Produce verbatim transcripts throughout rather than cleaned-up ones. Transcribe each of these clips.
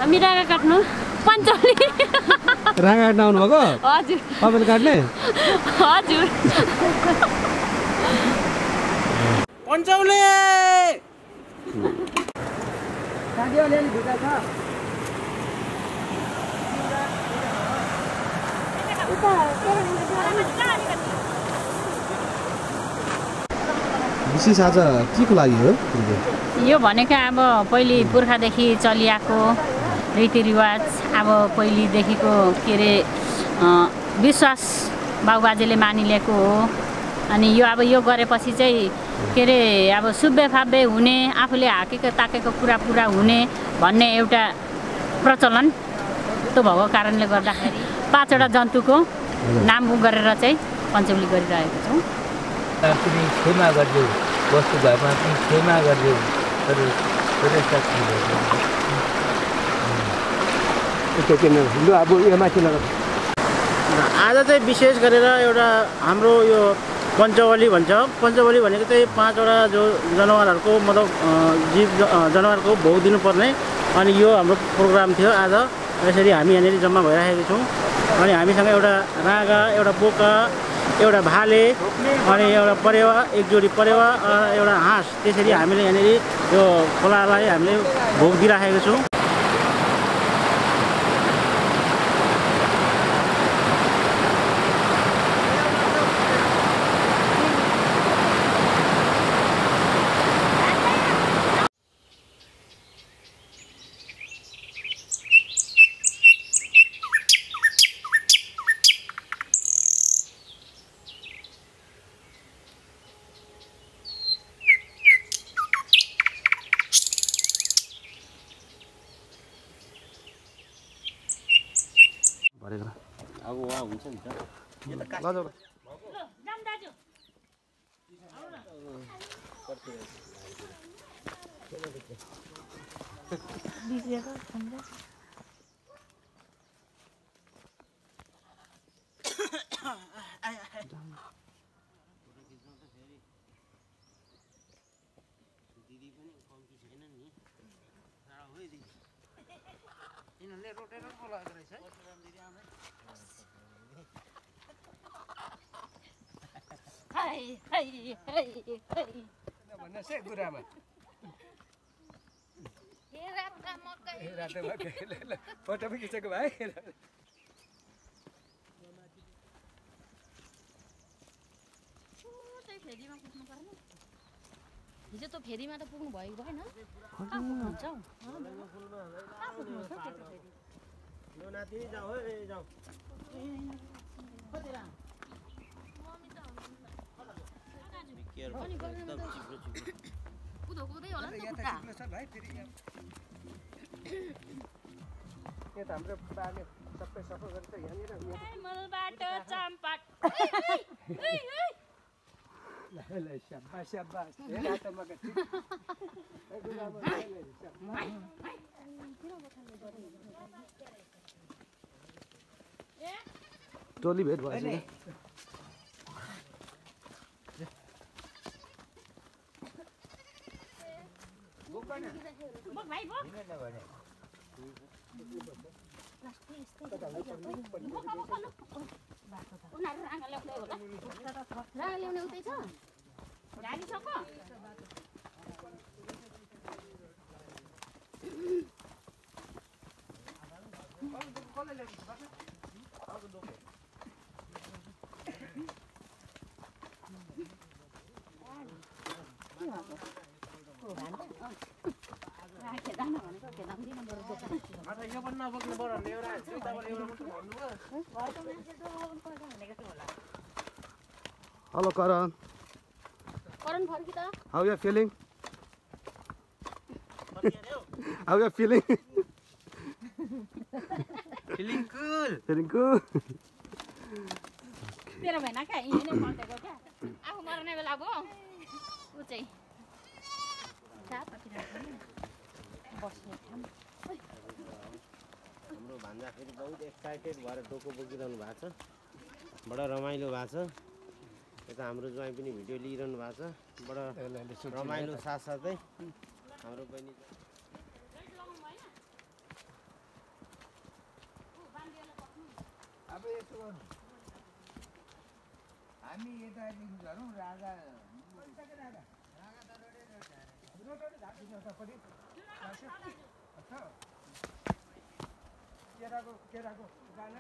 हामी रागा काट्नु पञ्चौली रागा काट्न आउनु भएको हजुर तपाईले काट्ने हजुर पञ्चौली साथीहरुले नि भित्र छ विशेष आज के को लागि हो यो भनेको अब पहिले पुर्खादेखि चलिआएको रीतिरिवाज अब पहिलेदेखिको के अरे विश्वास बाबुबाजेले मानिलिएको हो अनि यो अब यो गरेपछि चाहिँ के अरे अब सुब्बे फाब्बे हुने आफूले हाकेको ताकेको कुरा पुरा हुने भन्ने एउटा प्रचलन त्यो भएको कारणले गर्दाखेरि पाँचवटा जन्तुको नाम गरेर चाहिँ पञ्चौली गरिरहेको छौँ। पनि क्षमा गरिदेऊ वस्तु घरमा पनि क्षमा गरिदेऊ आज चाहिँ विशेष गरेर एउटा हाम्रो यो पञ्चवली भन्छ। पञ्चवली भनेको चाहिँ पाँचवटा जो जनावरहरूको मतलब जीव जनावरको भोग दिनुपर्ने अनि यो हाम्रो प्रोग्राम थियो आज। यसरी हामी यहाँनिर जम्मा भइरहेको छौँ अनि हामीसँग एउटा रागा एउटा बोका एउटा भाले अनि एउटा परेवा एक जोडी परेवा एउटा हाँस त्यसरी हामीले यहाँनिर यो खोलालाई हामीले भोग दिइराखेको छौँ। अब वहाँ हुन्छ नि त दिदी पनि कम्ती छैन नि यिनीहरूले रोटेर बोलाएको रहेछ है हाय हाय हाय हाय भन्ने से गुरामा हे रातमा मकै ए रातमा मकै फोटो पनि खिचेको भाइ चाहिँ फेरीमा पुग्नु पर्ने हिजो त फेरीमा त पुग्नु भएको भएन कहाँ पुग्नुहुन्छ हौ कहाँ पुग्नुहुन्छ त्यो त फेरी लो नाति जाऊ है जाऊ कतिरा अनि एकदम चिप्लो चिप्लो कुदो कुदै होला नि त खुट्टा छ भाइ फेरि यहाँ त हाम्रो बाले सबै सफा गर्छ यहाँनिर मलबाट चम्पट ल ल शाबास शाबास ए रातमा मकै ए गुरामा टोली भेट भएछ बक भाइ बक उनीहरू राँगा ल्याउँदै होला राँगा ल्याउने उतै छ गाडी छ को यो पनि नबोक्नु पर्यो भने एउटा दुईटाबाट एउटा मात्रै भन्नुभयो। हेलो करण करण फर्की त how you feeling how you feeling feeling cool feeling cool तेरो भएन क्या यहीँ नै मर्देको क्या आफू मर्ने बेला भयो ऊ चाहिँ बस्ने ठाउँ हाम्रो भान्जा फेरि बहुत एक्साइटेड भएर डोको बोकिरहनु भएको छ बडा रमाइलो भएको छ यता हाम्रो ज्वाइँ पनि भिडियो लिइरहनु भएको छ बडा रमाइलो साथसाथै हाम्रो बहिनी हामी यतादेखि झरौँ राजा केराको केराको गाना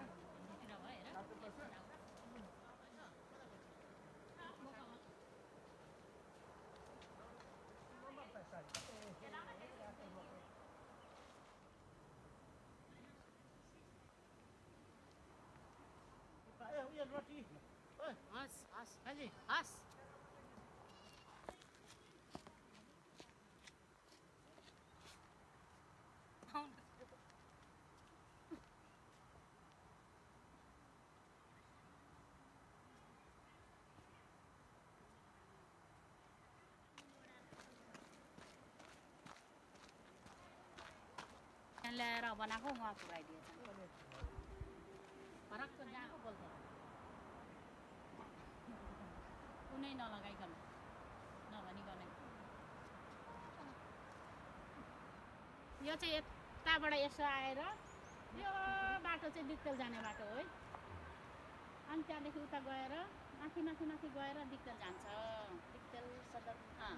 हस् हस् हजुर हस् ल्याएर बनाएको उहाँ पुऱ्याइदिएछ फरक जहाँको बोल्छ कुनै नलगाइकन नभनिकन यो चाहिँ यताबाट यसो आएर यो बाटो चाहिँ दिक्तेल जाने बाटो हो है अनि त्यहाँदेखि उता गएर माथि माथि माथि गएर दिक्तेल जान्छ दिक्तेल सदर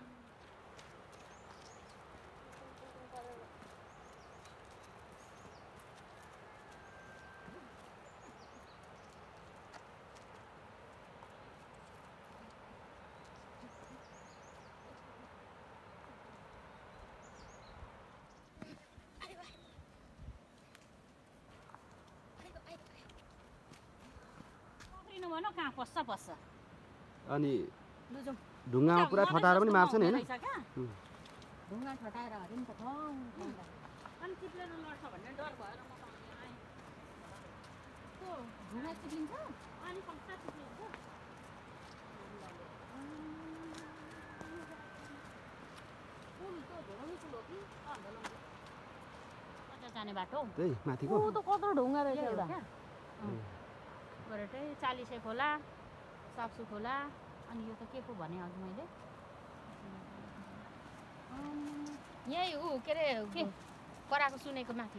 भन कहाँ पस्छ पस्छ अनि लु जाउँ ढुङ्गामा पुरा ठटाएर पनि मार्छ नि हैन ढुङ्गा ठटाएर हरे नि त ठाउँ अनि चिप्लेर लड्छ भन्ने डर भएर म आएँ त्यो ढुङ्गा चिप्लिन्छ अनि पक्का चिप्लिन्छ पुल त धोलाउने पुल हो कि कता जाने बाटो त्यही माथिको ऊ त कत्रो ढुङ्गा रहेछ एउटा गरेटै चालिसे खोला साप्सु खोला अनि यो त के पो भने अघि मैले यही ऊ के अरे के कराएको सुनेको माथि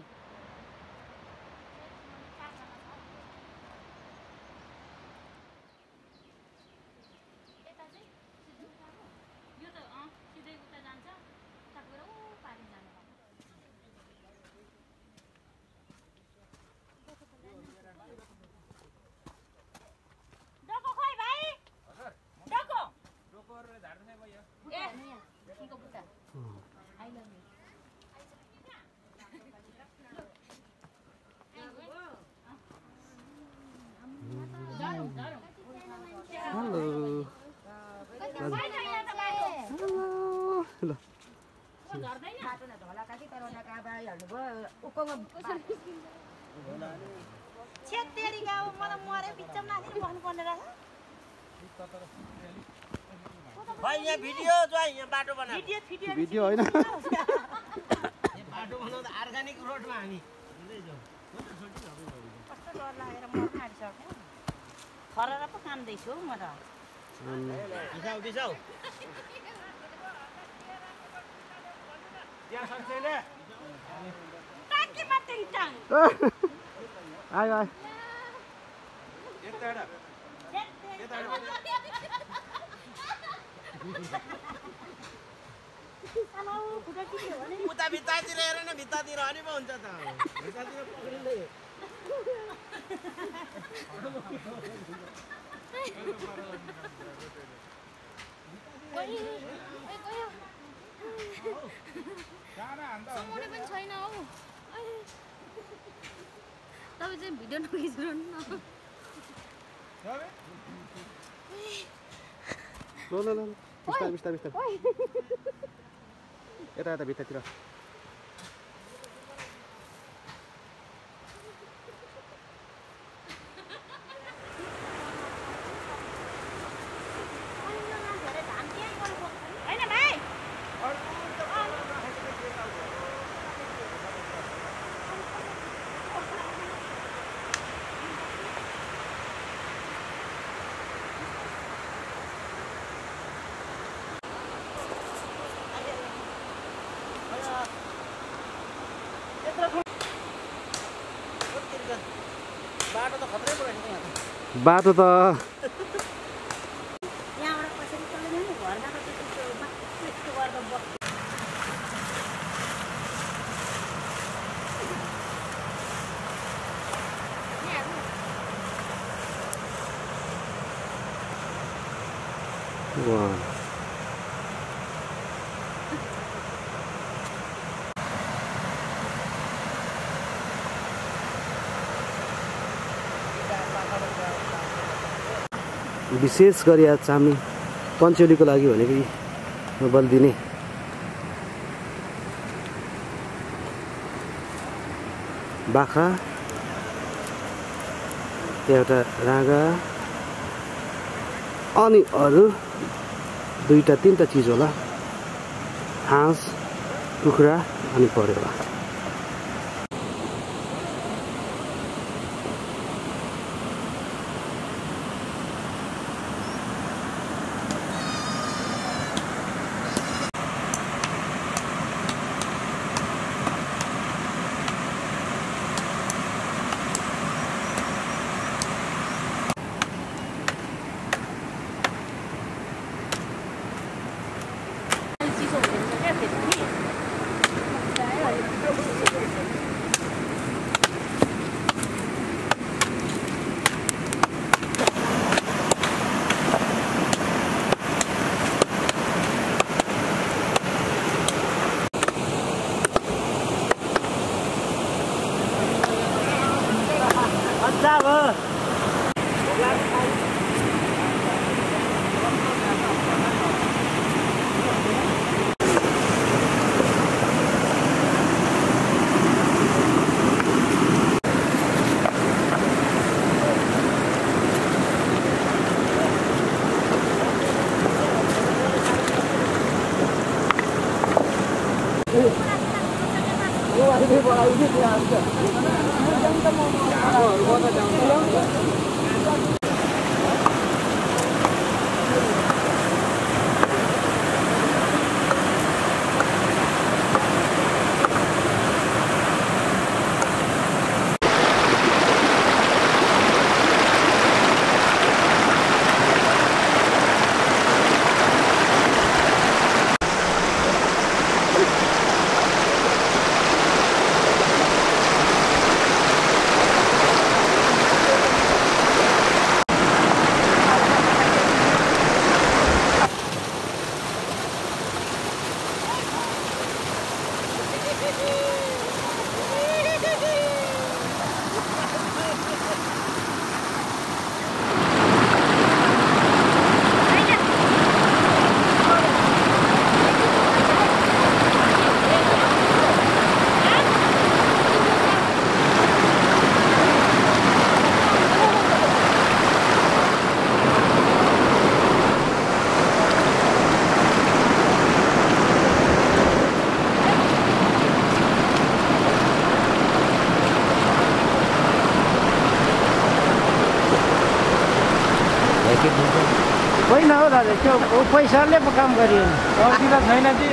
यो त अँ सिधै उता जान्छ उता गएर ऊ पारि जानु हेलो ल छेतेरी गाउँ मलाई मरे बिचमा नाखेर बस्नुपर्ने रहेछ भाइ यहाँ भिडियो चाहिँ यहाँ बाटो बनाएको भिडियो भिडियो भिडियो होइन यहाँ बाटो बनाउँदा अर्गानिक रोडमा हामी हिँड्दै जाउँ कस्तो डर लागेर मर्न आँटिसक्यो खरेर पो कामदैछु हौ म त बिसाउ बिसाउ त्यहाँ सक्छैले टाकी मात्रै टाङ आयो आयो यताबाट उता भित्तातिर हेर न भित्तातिर अनि पो हुन्छ त भित्तातिर पक्रिँदै पनि छैन हौ तपाईँ चाहिँ भिडियो नखिचिरहनु न ल ल ल बिस्तारै बिस्तारै बिस्तारै यता यता भित्तातिर बाटो त वाह विशेष गरी आज हामी पञ्चौलीको लागि भनेको बलिदिने बाख्रा एउटा राँगा अनि अरू दुईटा तीनटा चिज होला हाँस कुखुरा अनि परेवा होइन हो दाजु त्यो पैसाले पो काम गरियो अरूतिर छैन कि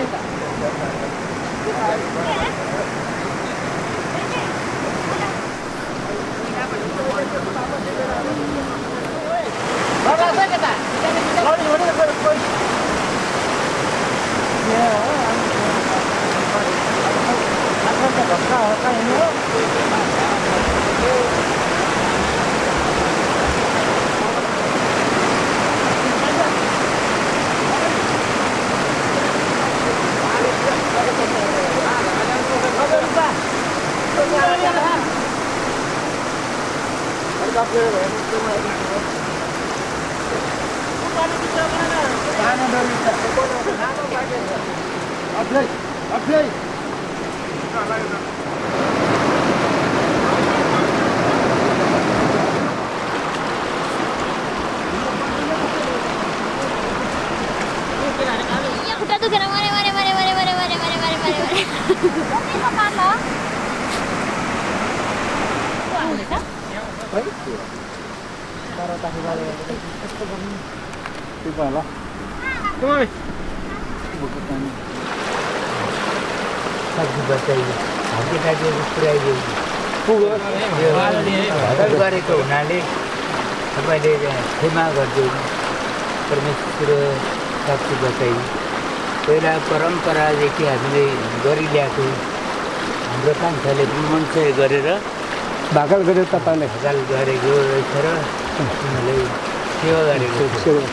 सब्जी बचाइए भाजी खाइए पुऱ्याइदिए भर्खर गरेको हुनाले तपाईँले क्षमा गरिदिनु परमेश्वर साक्षी बचाइ पहिला परम्परादेखि हामीले गरिल्याएको हाम्रो कान्छाले मन्चय गरेर भाकल गरेर तपाईँले भाकल गरेको रहेछ र उनीहरूले सेवा गरेको सेवा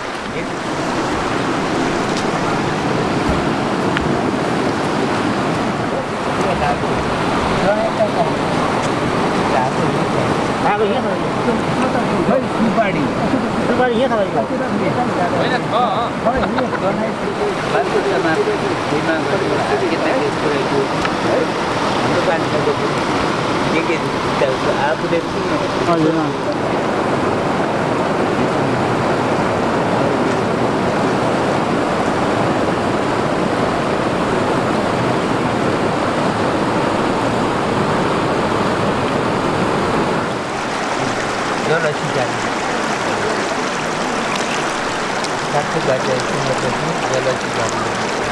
सुपारी सुपारी यहाँ तपाईँको आफूले जलसी जाने साथी बाटे जलसी जाने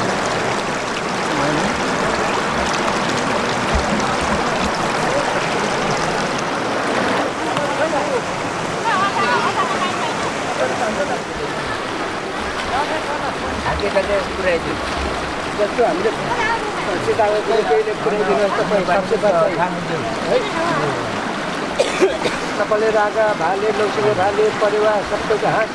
आगे कहिले पुऱ्याइदियो जस्तो हामीले सिकाएको केहीले पुऱ्याइदिनु तपाईँले रागा भाले लौसीले भाले परिवार सबैको हाँस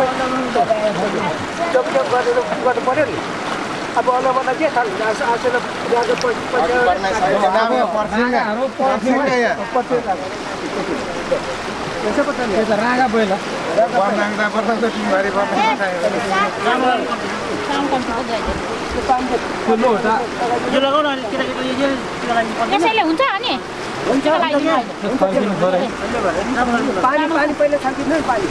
जब जब गरेर गर्नु पऱ्यो नि अब अलग अलग के खानु आसेर रागा पहिला यसैले हुन्छ अनि पानी पानी पहिला छर्किदिनु नि पानी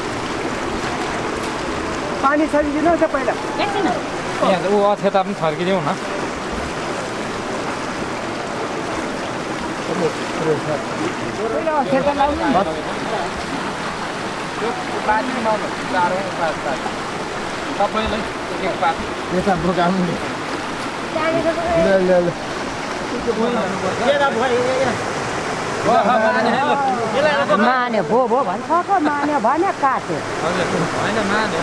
पानी छर्किदिनु त पहिला एकछिन ऊ अक्षता पनि छर्किदिउँ न पहिला अक्षता लाउनु सबैलाई एक पात यता बोकाउनु ल ल ल माने भो भो भन्छ माने भने काट्यो होइन माने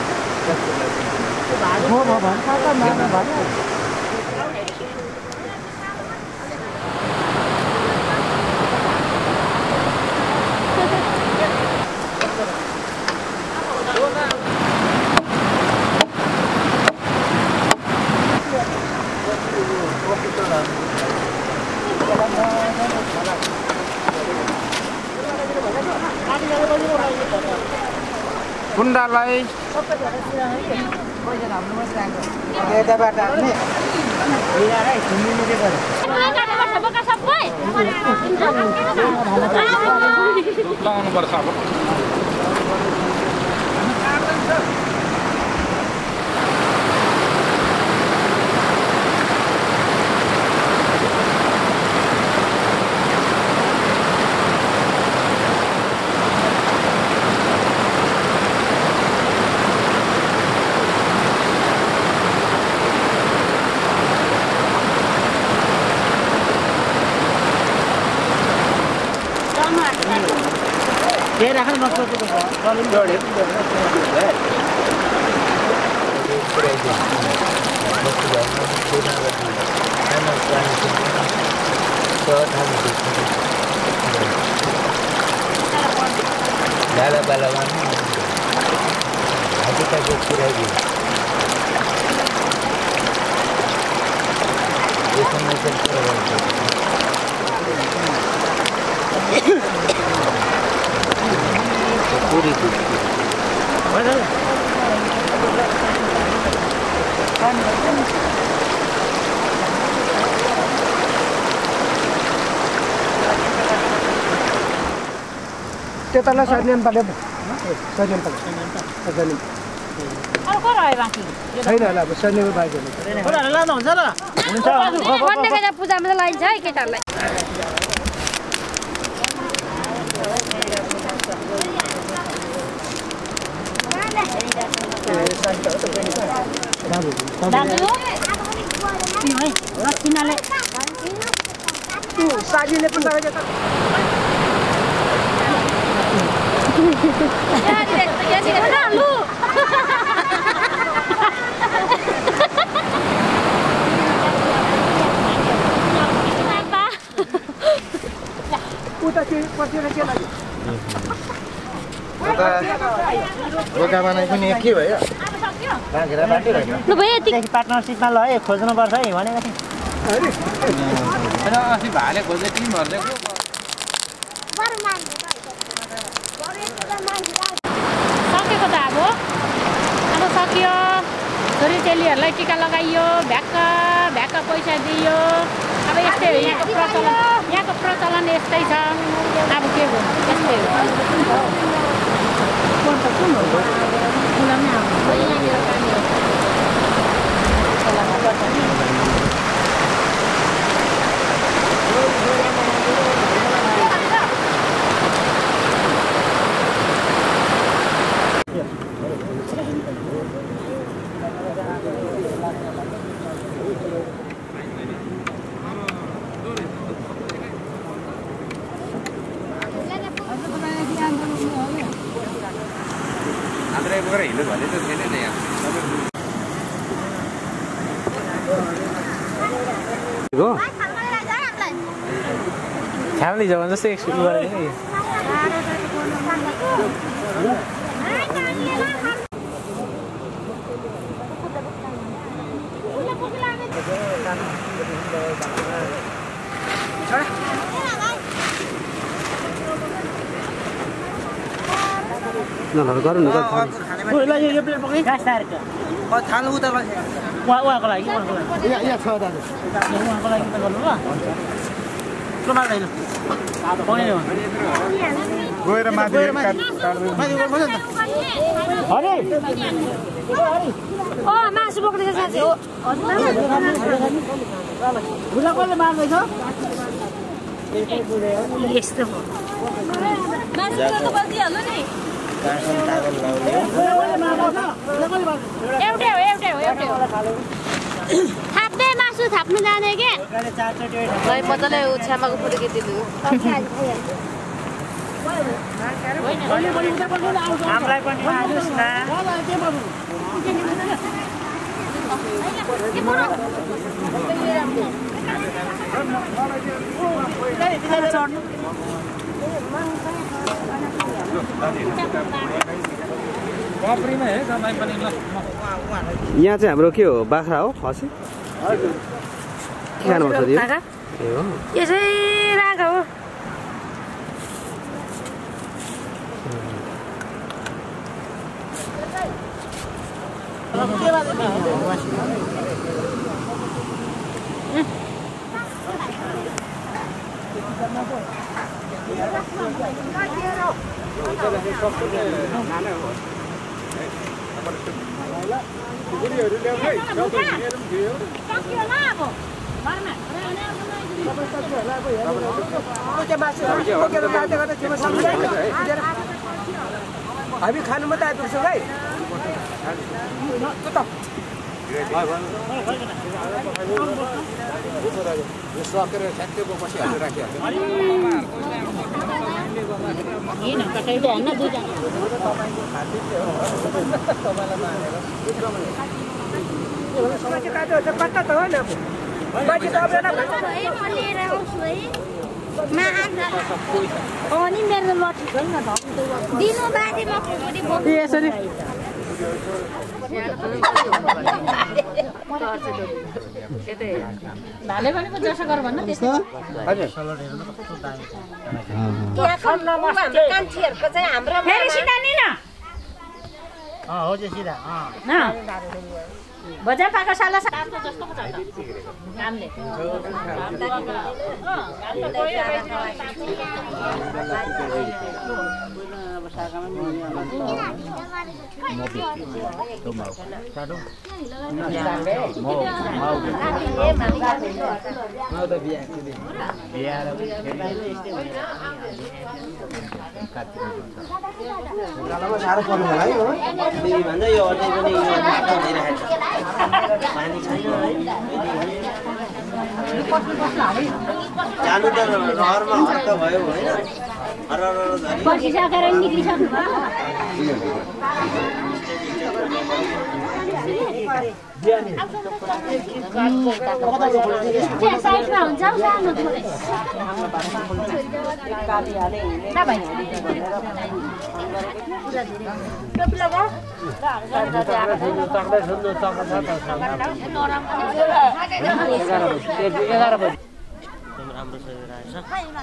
भो भो भन्छ माने भने कुण्डालाई यताबाट नि लगाउनु पर्छ अब त्यही राख्नु नसोचेको डाला बालामा हातिकाको पुऱ्याइदियो यो समय चाहिँ पुरा गर्नु पूरी त्यतालाई सर्नेम पाले सर्नेम पाले सर्नेम अर्को रह्यो बाँकी छैन होला अब सर्नेम बाइक छोराहरू लाँदा हुन्छ र कन्याका पूजामा त लाइन्छ है केटाहरूलाई दाजु है रसिनाले बाजीले पनि लगाइदियो त उता के पसेर के लाग्यो रोका बनाइ पनि के भयो राखेर बाटिरहेको ल भयो यति पार्टनरसिपमा ल है खोज्नुपर्छ है भनेको थिएँ होइन अस्ति भाले खोज्दै टिम भरिदिएको सकेको त अब अब सकियो छोरीचेलीहरूलाई टिका लगाइयो भ्याक्क भ्याक्क पैसा दियो अब यस्तै हो यहाँको प्रचलन यहाँको प्रचलन यस्तै छ अब के हो यस्तै हो बोकेर हिँड्नु भने त छैन नि यहाँ हो फ्यामिली जग्गा जस्तै एक्सपिरियन्स गरेको नि ल ल गरौँ न यो प्लेट पक्कै थाल्नु उता उहाँको लागि उहाँको लागि यहाँ छ दाजु उहाँको लागि त गर्नु ल के माग्दैन पक्कै गएर माथि अरे ओ मासु बोक्दैछ साथी हो बुझा कसले मार्दैछ यस्तो हो मासु बोक्नु बसिहाल्नु नि एउटै हो एउटै हो एउटै हो थाप्दै मासु थाप्नु जाने के भाइ मजाले छ्यामाको फोटो खिचिदिनु हामीलाई पनि हाल्नुस् न यहाँ चाहिँ हाम्रो के हो बाख्रा हो खसी के खानुपर्छ दियो यसै राख हो हामी खानु मात्रै आइपुग्छौँ है सकेर ठ्याक्कै पछि हालेर राखिहाल्छ कता त हो न मान्छे त अब अनि मेरो लट्ठी छैन दिनु बाजे लट्ठी यसरी भाले भनेको जसो गर भन्न त्यस्तो कान्छीहरूको चाहिँ हाम्रो फेरि सिधा नि न हो जे सिधा बजार पाएको साला सातो जस्तो पो छ त कामले साह्रो पर्नु होला है हो भन्दा यो अझै पनि पानी छैन है जानु त रहरमा हर्क भयो होइन हरर झरी बसिसकेर निक्लिसक्नु भयो साइडमा हुन्छ सानो राम्रो सजिरहेछ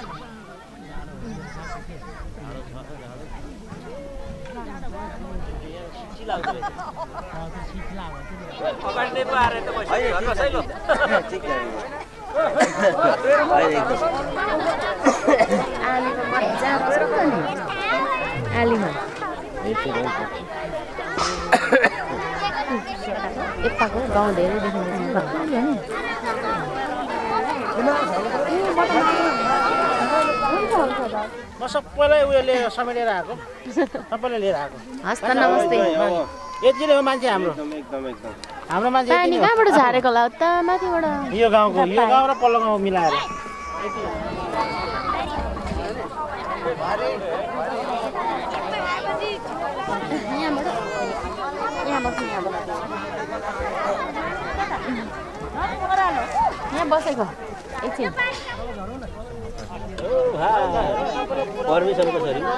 आलीमा यताको गाउँ धेरै देखिन्छ म सबैलाई उयो लिएर समेटेर आएको सबैलाई लिएर आएको हस् त नमस्ते यति नै हो मान्छे हाम्रो एकदम एकदम हाम्रो मान्छे पानी कहाँबाट झारेको होला त माथिबाट यो गाउँको यो गाउँ र पल्लो गाउँ मिलाएर यहाँ बसेको एकछिन पर्मिसनको छोरी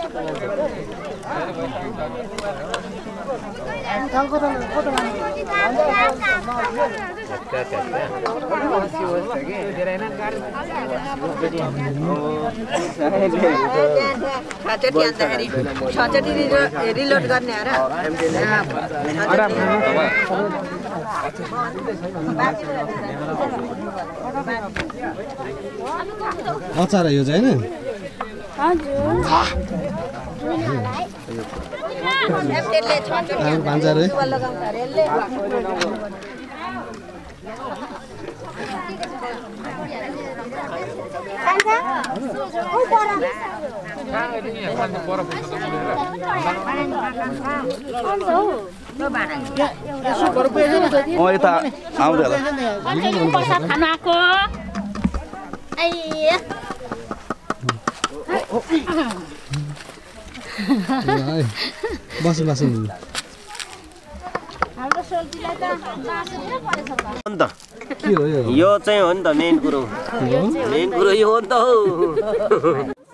रिलोड गर्ने अचार यो चाहिँ होइन भान्जा रे यता आउँदै प्रसाद खानु आएको बस बस यो चाहिँ हो नि त मेन कुरो मेन कुरो यो हो नि त